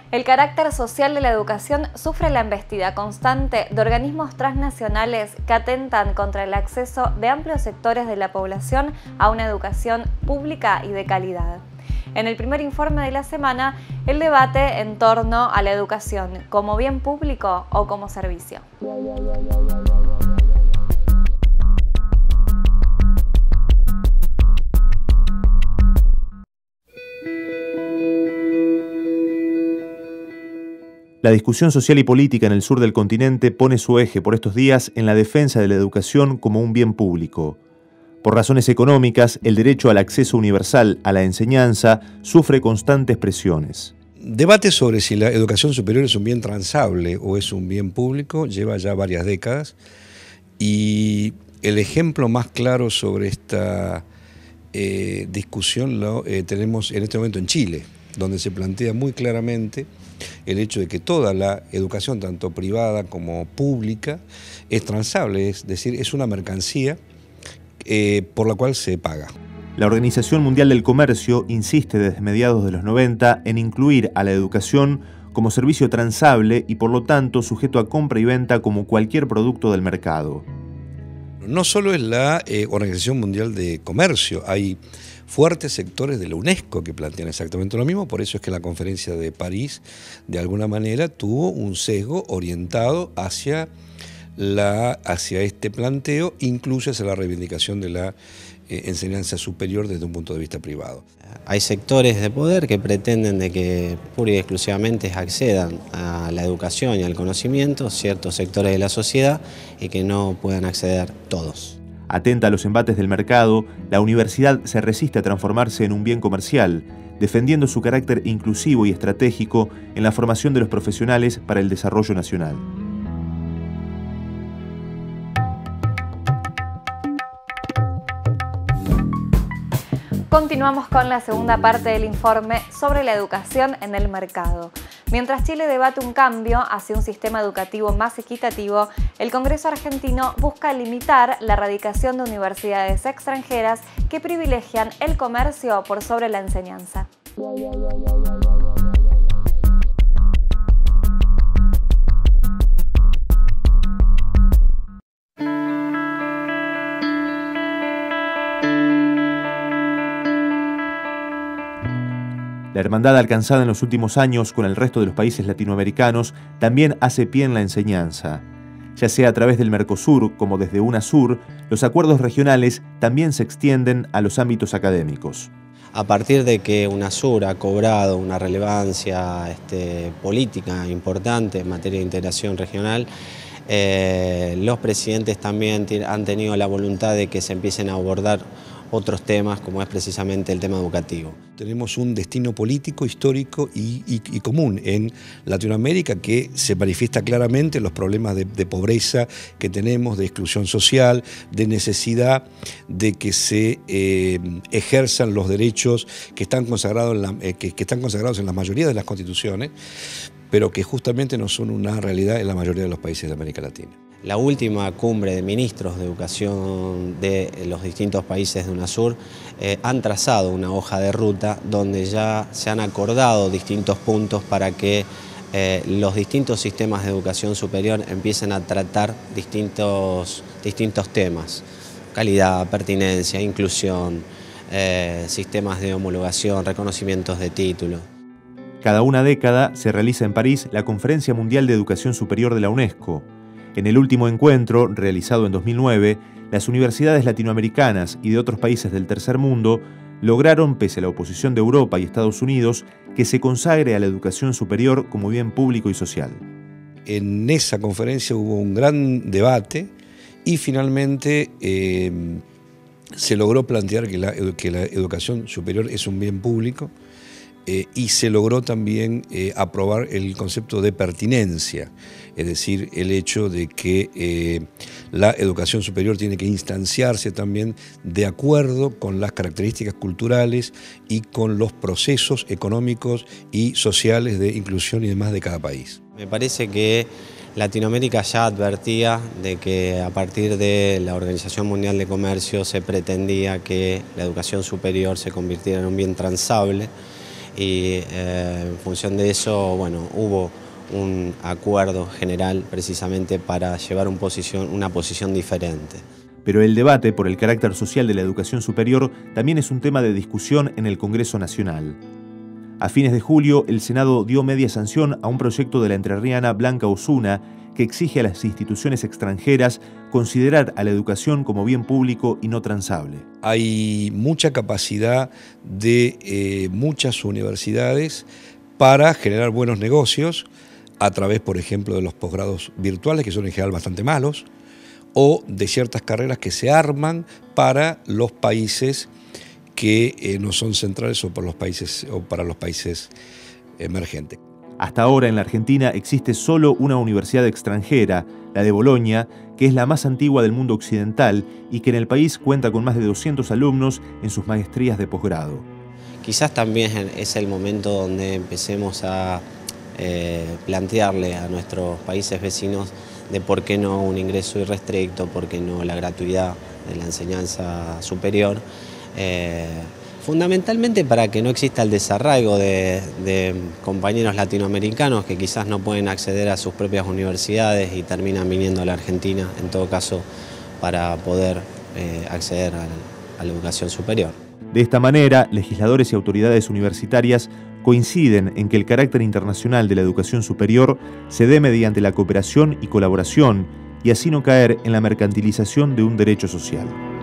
El carácter social de la educación sufre la embestida constante de organismos transnacionales que atentan contra el acceso de amplios sectores de la población a una educación pública y de calidad. En el primer informe de la semana, el debate en torno a la educación como bien público o como servicio. La discusión social y política en el sur del continente pone su eje por estos días en la defensa de la educación como un bien público. Por razones económicas, el derecho al acceso universal a la enseñanza sufre constantes presiones. Debate sobre si la educación superior es un bien transable o es un bien público lleva ya varias décadas, y el ejemplo más claro sobre esta discusión lo tenemos en este momento en Chile, donde se plantea muy claramente el hecho de que toda la educación, tanto privada como pública, es transable, es decir, es una mercancía por la cual se paga. La Organización Mundial del Comercio insiste desde mediados de los 90 en incluir a la educación como servicio transable y por lo tanto sujeto a compra y venta como cualquier producto del mercado. No solo es la Organización Mundial de Comercio, hay fuertes sectores de la UNESCO que plantean exactamente lo mismo, por eso es que la conferencia de París, de alguna manera, tuvo un sesgo orientado hacia este planteo, incluso hacia la reivindicación de la enseñanza superior desde un punto de vista privado. Hay sectores de poder que pretenden de que pura y exclusivamente accedan a la educación y al conocimiento ciertos sectores de la sociedad y que no puedan acceder todos. Atenta a los embates del mercado, la universidad se resiste a transformarse en un bien comercial, defendiendo su carácter inclusivo y estratégico en la formación de los profesionales para el desarrollo nacional. Continuamos con la segunda parte del informe sobre la educación en el mercado. Mientras Chile debate un cambio hacia un sistema educativo más equitativo, el Congreso argentino busca limitar la radicación de universidades extranjeras que privilegian el comercio por sobre la enseñanza. La hermandad alcanzada en los últimos años con el resto de los países latinoamericanos también hace pie en la enseñanza. Ya sea a través del Mercosur como desde UNASUR, los acuerdos regionales también se extienden a los ámbitos académicos. A partir de que UNASUR ha cobrado una relevancia política importante en materia de integración regional, los presidentes también han tenido la voluntad de que se empiecen a abordar otros temas, como es precisamente el tema educativo. Tenemos un destino político, histórico y común en Latinoamérica que se manifiesta claramente en los problemas de pobreza que tenemos, de exclusión social, de necesidad de que se ejerzan los derechos que están consagrados en la mayoría de las constituciones, pero que justamente no son una realidad en la mayoría de los países de América Latina. La última cumbre de ministros de educación de los distintos países de UNASUR han trazado una hoja de ruta donde ya se han acordado distintos puntos para que los distintos sistemas de educación superior empiecen a tratar distintos temas: calidad, pertinencia, inclusión, sistemas de homologación, reconocimientos de título. Cada una década se realiza en París la Conferencia Mundial de Educación Superior de la UNESCO. En el último encuentro, realizado en 2009, las universidades latinoamericanas y de otros países del tercer mundo lograron, pese a la oposición de Europa y Estados Unidos, que se consagre a la educación superior como bien público y social. En esa conferencia hubo un gran debate y finalmente se logró plantear que la educación superior es un bien público, y se logró también aprobar el concepto de pertinencia, es decir, el hecho de que la educación superior tiene que instanciarse también de acuerdo con las características culturales y con los procesos económicos y sociales de inclusión y demás de cada país. Me parece que Latinoamérica ya advertía de que a partir de la Organización Mundial de Comercio se pretendía que la educación superior se convirtiera en un bien transable, y en función de eso, bueno, hubo un acuerdo general precisamente para llevar una posición diferente. Pero el debate por el carácter social de la educación superior también es un tema de discusión en el Congreso Nacional. A fines de julio, el Senado dio media sanción a un proyecto de la entrerriana Blanca Osuna que exige a las instituciones extranjeras considerar a la educación como bien público y no transable. Hay mucha capacidad de muchas universidades para generar buenos negocios a través, por ejemplo, de los posgrados virtuales, que son en general bastante malos, o de ciertas carreras que se arman para los países que no son centrales o para los países emergentes. Hasta ahora en la Argentina existe solo una universidad extranjera, la de Bolonia, que es la más antigua del mundo occidental y que en el país cuenta con más de 200 alumnos en sus maestrías de posgrado. Quizás también es el momento donde empecemos a plantearle a nuestros países vecinos de por qué no un ingreso irrestricto, por qué no la gratuidad de la enseñanza superior, fundamentalmente para que no exista el desarraigo de compañeros latinoamericanos que quizás no pueden acceder a sus propias universidades y terminan viniendo a la Argentina, en todo caso, para poder acceder a la educación superior. De esta manera, legisladores y autoridades universitarias coinciden en que el carácter internacional de la educación superior se dé mediante la cooperación y colaboración y así no caer en la mercantilización de un derecho social.